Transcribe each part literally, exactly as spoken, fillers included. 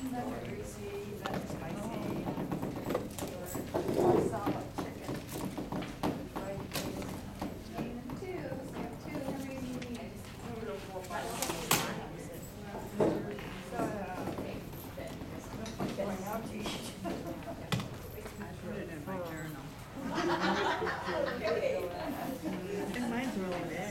That's greasy, that's spicy, or solid chicken. Right, and two, so we have two, how many do you need? So, uh, going out to eat. Put it in my journal. And mine's really big.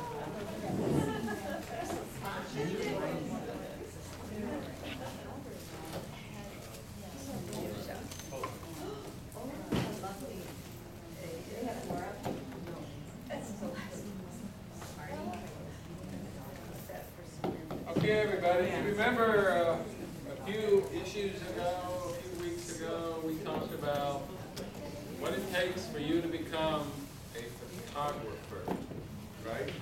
Okay, everybody, you remember uh, a few issues ago, a few weeks ago, we talked about what it takes for you to become a photographer, right?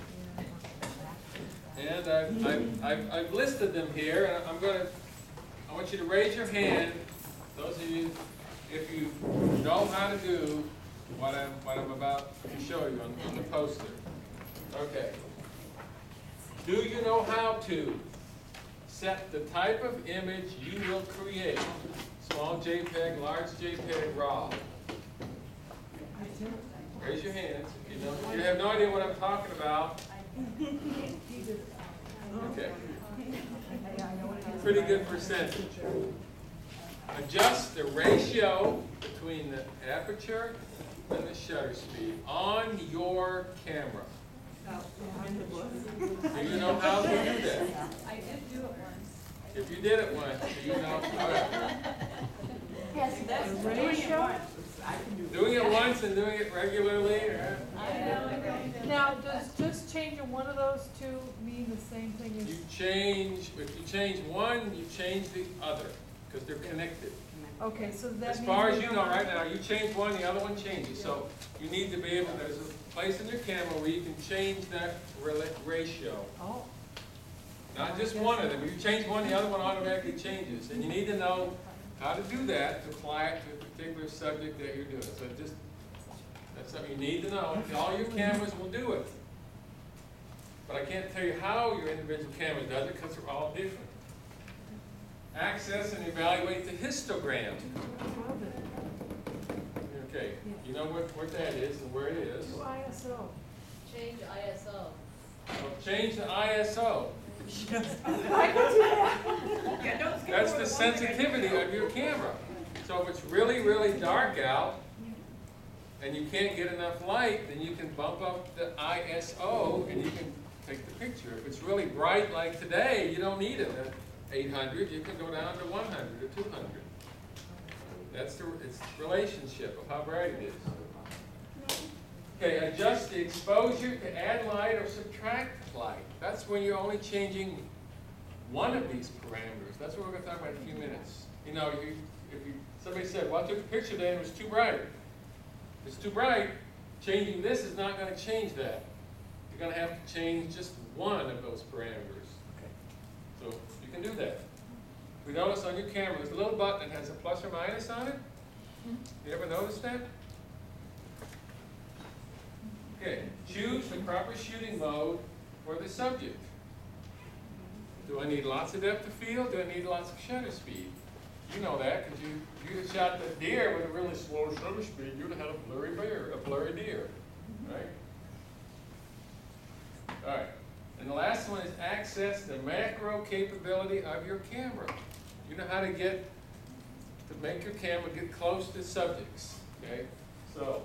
And I've, I've, I've, I've listed them here, and I'm going to, I want you to raise your hand, those of you, if you know how to do what I'm, what I'm about to show you on, on the poster. Okay. Do you know how to set the type of image you will create? Small JPEG, large JPEG, RAW. Raise your hands. If you, know, you have no idea what I'm talking about. Okay. Pretty good percentage. Adjust the ratio between the aperture and the shutter speed on your camera. Do you know how to do that? I did do it once. If you did it once, do you know? Okay. Yes, that's The doing it ratio? once. Doing it once and doing it regularly? Or? Now, does just changing one of those two mean the same thing You as, change, if you change one, you change the other, because they're connected. okay, so that As means. far as we you don't know have- right now, you change one, the other one changes. So you need to be able, there's a place in your camera where you can change that rela- ratio. Oh, Not just one of them. If you change one, the other one automatically changes. And you need to know how to do that to apply it to a particular subject that you're doing. So just, that's something you need to know. All your cameras will do it. But I can't tell you how your individual camera does it because they're all different. Access and evaluate the histogram. Okay, you know what, what that is and where it is. do I S O. Change I S O. Well, change the I S O. I can do that. Yeah, don't skip That's over the one thing I sensitivity didn't know. of your camera. So if it's really, really dark out and you can't get enough light, then you can bump up the I S O and you can take the picture. If it's really bright like today, you don't need it at eight hundred. You can go down to one hundred or two hundred. That's the, it's the relationship of how bright it is. Okay, adjust the exposure to add light or subtract light. That's when you're only changing one of these parameters. That's what we're going to talk about in a few minutes. You know, you, if you, somebody said, well, I took a picture today and it was too bright. If it's too bright, changing this is not going to change that. You're going to have to change just one of those parameters. So you can do that. We notice on your camera, there's a little button that has a plus or minus on it. You ever notice that? Okay, choose the proper shooting mode for the subject. Do I need lots of depth of field? Do I need lots of shutter speed? You know that because you you'd have shot the deer with a really slow shutter speed. You'd have had a blurry bear, a blurry deer, right? All right. And the last one is access the macro capability of your camera. You know how to get to make your camera get close to subjects. Okay, so.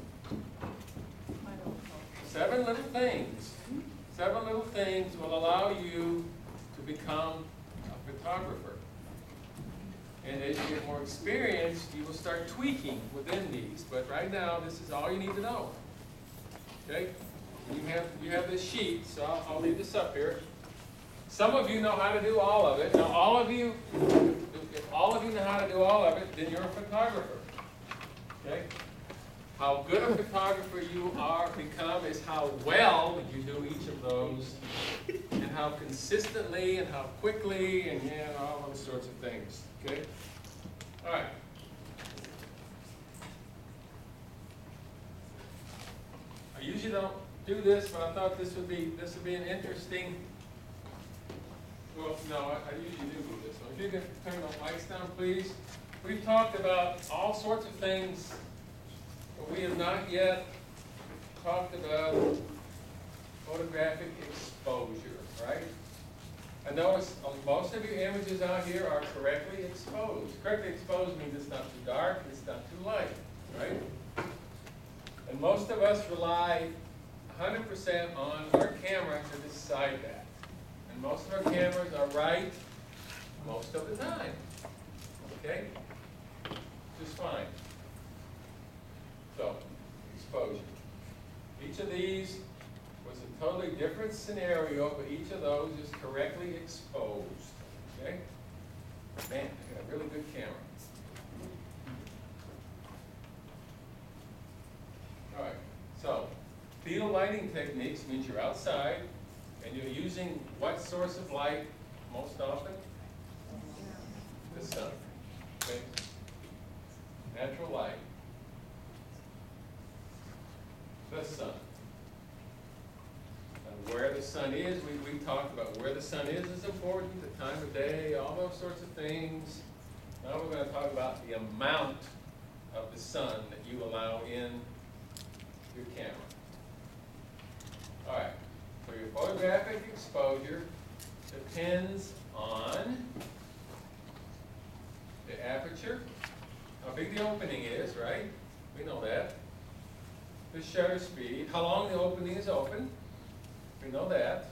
Seven little things. Seven little things will allow you to become a photographer. And as you get more experience, you will start tweaking within these. But right now, this is all you need to know. Okay? You have, you have this sheet, so I'll, I'll leave this up here. Some of you know how to do all of it. Now, all of you, if all of you know how to do all of it, then you're a photographer. Okay? How good a photographer you are become is how well you do each of those, and how consistently and how quickly, and yeah, and all those sorts of things. Okay? All right. I usually don't do this, but I thought this would be this would be an interesting well, no, I, I usually do do this. So if you can turn the lights down, please. We've talked about all sorts of things, but we have not yet talked about photographic exposure, right? And notice uh, most of your images out here are correctly exposed. Correctly exposed means it's not too dark, it's not too light, right? And most of us rely one hundred percent on our camera to decide that. And most of our cameras are right most of the time, okay? Just fine. So, exposure. Each of these was a totally different scenario, but each of those is correctly exposed, okay? Man, I got a really good camera. All right, so field lighting techniques means you're outside and you're using what source of light most often? The sun, okay? Natural light. The sun. And where the sun is, we, we talked about where the sun is is important, the time of day, all those sorts of things. Now we're going to talk about the amount of the sun that you allow in your camera. All right, so your photographic exposure depends on the aperture, how big the opening is, right? We know that. The shutter speed, how long the opening is open, we know that.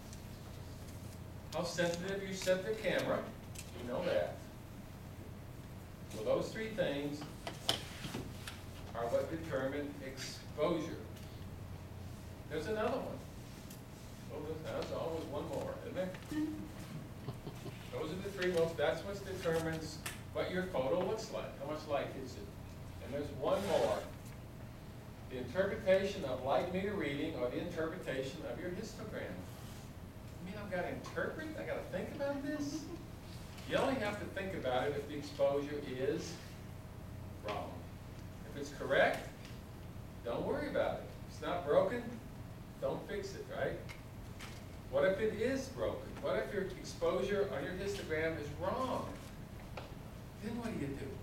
How sensitive you set the camera, we know that. Well, those three things are what determine exposure. There's another one. Oh, there's, there's always one more, isn't there? Those are the three most, that's what determines what your photo looks like, how much light hits it. And there's one more. The interpretation of light meter reading or the interpretation of your histogram. I mean, I've got to interpret, I've got to think about this. You only have to think about it if the exposure is wrong. If it's correct, don't worry about it. If it's not broken, don't fix it, right? What if it is broken? What if your exposure on your histogram is wrong? Then what do you do?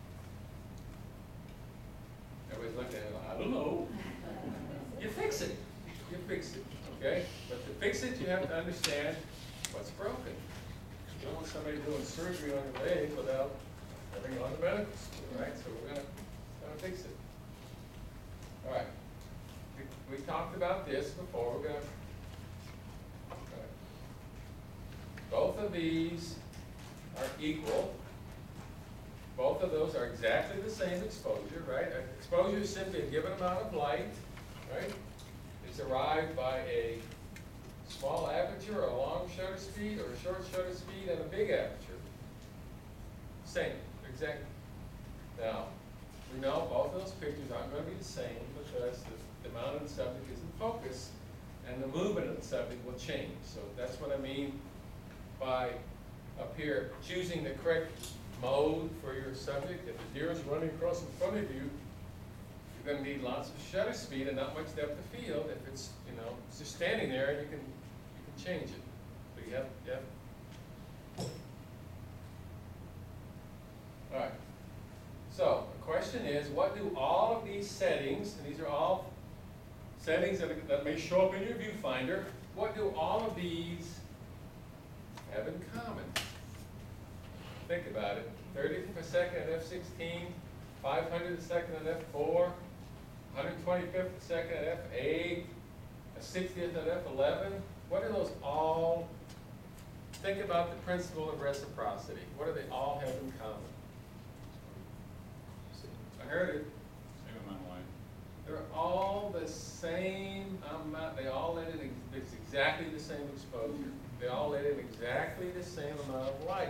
Everybody's looking at it like, I don't know. You fix it. You fix it, okay? But to fix it, you have to understand what's broken. You don't want somebody doing surgery on your leg without having on the medical school, right? So we're gonna, gonna fix it. All right. We, we talked about this before. We're gonna. Okay. Both of these are equal. Both of those are exactly the same exposure, right? Exposure is simply a given amount of light, right? It's arrived by a small aperture or a long shutter speed or a short shutter speed and a big aperture. Same, exactly. Now, we know both of those pictures aren't going to be the same because the, the amount of the subject is in focus and the movement of the subject will change. So that's what I mean by up here choosing the correct mode for your subject. If the deer is running across in front of you, you're going to need lots of shutter speed and not much depth of field. If it's, you know, it's just standing there, you can you can change it. But you have, you have. All right. So the question is, what do all of these settings, and these are all settings that, that may show up in your viewfinder, what do all of these have in common? Think about it. thirtieth per second at f sixteen, five hundred a second at f four, one hundred twenty-fifth a second at f eight, a sixtieth at f eleven. What do those all, think about the principle of reciprocity. What do they all have in common? I heard it. Same amount of light. They're all the same amount. They all let in, it's exactly the same exposure. They all let in exactly the same amount of light.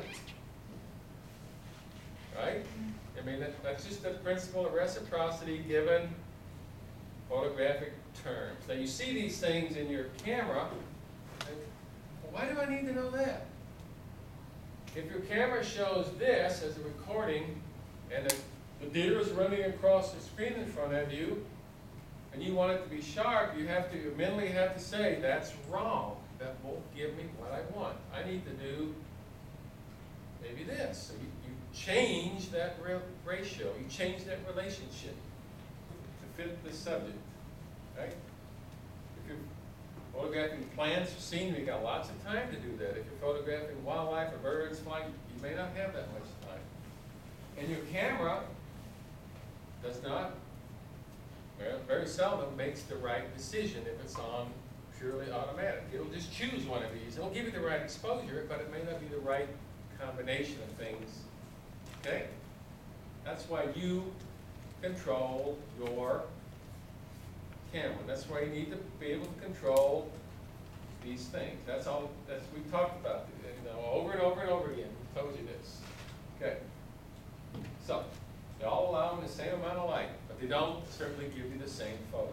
Right? I mean, that, that's just the principle of reciprocity given photographic terms. Now you see these things in your camera, and why do I need to know that? If your camera shows this as a recording, and the, the deer is running across the screen in front of you, and you want it to be sharp, you have to, you mentally have to say, that's wrong. that won't give me what I want. I need to do maybe this. So you, you change that ra- ratio, you change that relationship to fit the subject, right? If you're photographing plants or scenery, you got lots of time to do that. If you're photographing wildlife or birds flying, you may not have that much time. And your camera does not, well, very seldom makes the right decision if it's on purely automatic. It'll just choose one of these. It'll give you the right exposure, but it may not be the right combination of things. Okay? That's why you control your camera. That's why you need to be able to control these things. That's all, that's, we've talked about, you know, over and over and over again. We've told you this. Okay. So, they all allow them the same amount of light, but they don't certainly give you the same photo.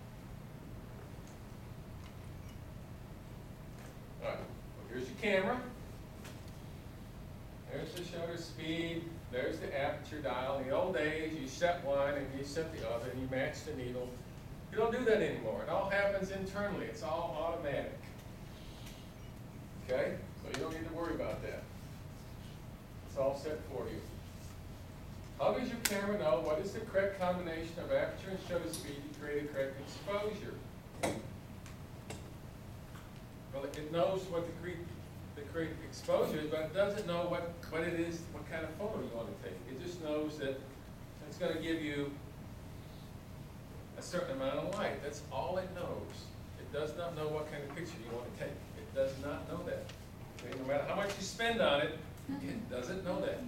All right, well, here's your camera. There's the shutter speed. There's the aperture dial. In the old days, you set one and you set the other and you match the needle. You don't do that anymore. It all happens internally. It's all automatic. Okay? So you don't need to worry about that. It's all set for you. How does your camera know what is the correct combination of aperture and shutter speed to create a correct exposure? Well, it knows what the correct, the correct exposure is, but it doesn't know what, what it is, what kind of photo you want to take. It just knows that it's going to give you a certain amount of light. That's all it knows. It does not know what kind of picture you want to take. It does not know that. Okay? No matter how much you spend on it, it doesn't know that.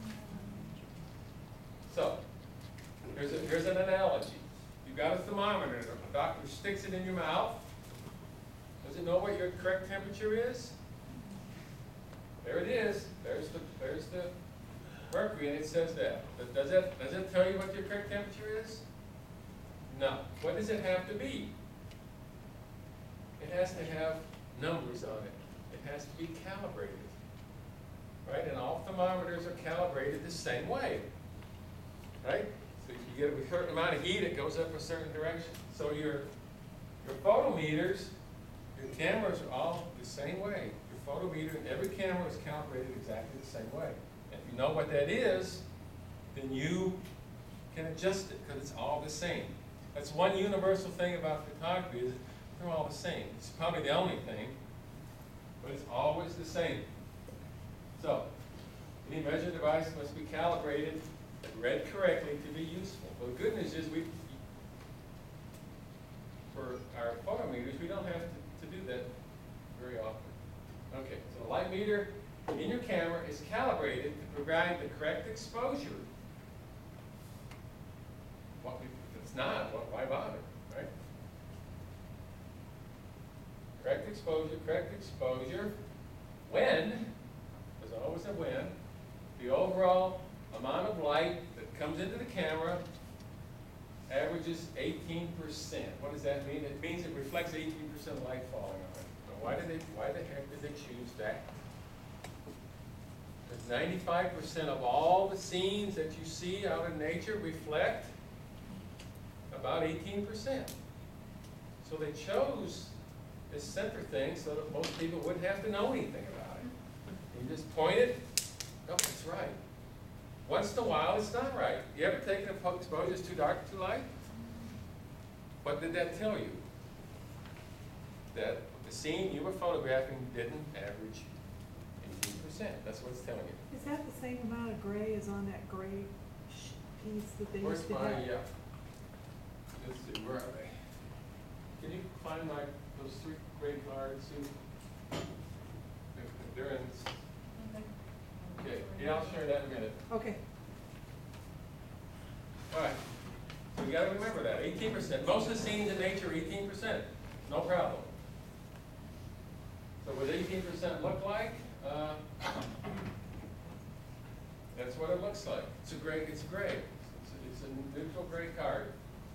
So, here's, a, here's an analogy. You've got a thermometer. The doctor sticks it in your mouth. Does it know what your correct temperature is? There it is. There's the, there's the mercury, and it says that. But does it, does it tell you what your correct temperature is? No. What does it have to be? It has to have numbers on it. It has to be calibrated. Right? And all thermometers are calibrated the same way. Right? So if you get a certain amount of heat, it goes up a certain direction. So your, your photometers, your cameras are all the same way. Your photometer and every camera is calibrated exactly the same way. And if you know what that is, then you can adjust it because it's all the same. That's one universal thing about photography is they're all the same. It's probably the only thing, but it's always the same. So, any measuring device must be calibrated and read correctly to be useful. Well, the good news is we, for our photometers, we don't have to, to do that very often. Okay, so the light meter in your camera is calibrated to provide the correct exposure. What we, if it's not, what, why bother, right? Correct exposure, correct exposure. When, there's always a when, the overall amount of light that comes into the camera averages eighteen percent. What does that mean? It means it reflects eighteen percent of light falling on it. Now, why did they, why the heck did they choose that? Because ninety-five percent of all the scenes that you see out in nature reflect about eighteen percent. So they chose this center thing so that most people wouldn't have to know anything about it. You just point it, oh, it's right. Once in a while, it's not right. You ever taken a exposure that's too dark, too light? What did that tell you? That the scene you were photographing didn't average eighteen percent. That's what it's telling you. Is that the same amount of gray as on that gray sh- piece that they Where's used to my, have? uh, let's see, where are they? Can you find my, those three gray cards, Sue? They're in, okay, yeah, I'll share that in a minute. Okay. All right, so you gotta remember that, eighteen percent. Most of the scenes in nature are eighteen percent, no problem. So what eighteen percent look like? Uh, that's what it looks like. It's a gray, it's gray. It's a, it's a neutral gray card.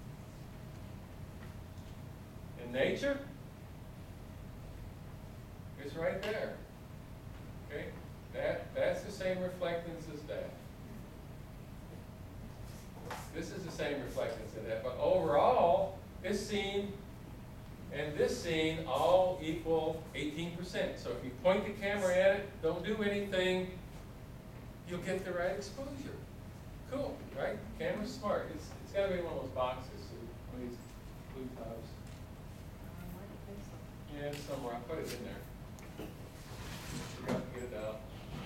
In nature, it's right there. Okay? That, that's the same reflectance as that. This is the same reflectance as that, but overall, this scene and this scene all equal eighteen percent. So if you point the camera at it, don't do anything, you'll get the right exposure. Cool, right? Camera's smart. It's, it's gotta be one of those boxes, one of these blue tubs. Yeah, it's somewhere, I put it in there. Forgot to get it out.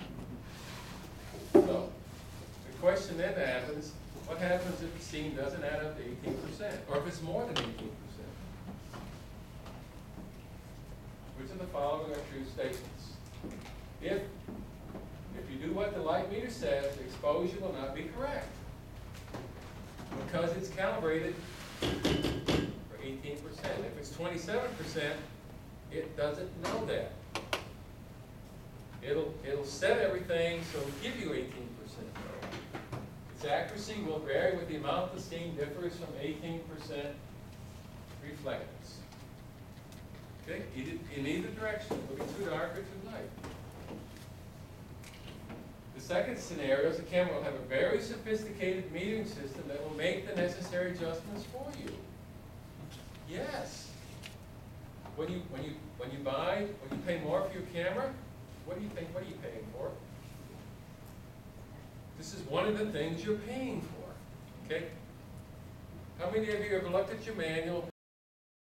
So, the question then happens, what happens if the scene doesn't add up to eighteen percent? Or if it's more than eighteen percent? Which of the following are true statements? If, if you do what the light meter says, the exposure will not be correct. Because it's calibrated for eighteen percent. If it's twenty-seven percent, it doesn't know that. It'll, it'll set everything so it'll give you eighteen percent. Its accuracy will vary with the amount the scene differs from eighteen percent reflectance. Okay, either, in either direction, it'll be too dark or too light. The second scenario is the camera will have a very sophisticated metering system that will make the necessary adjustments for you. Yes. When you, when you, when you buy, when you pay more for your camera, what do you think, what are you paying for? This is one of the things you're paying for, okay? How many of you have looked at your manual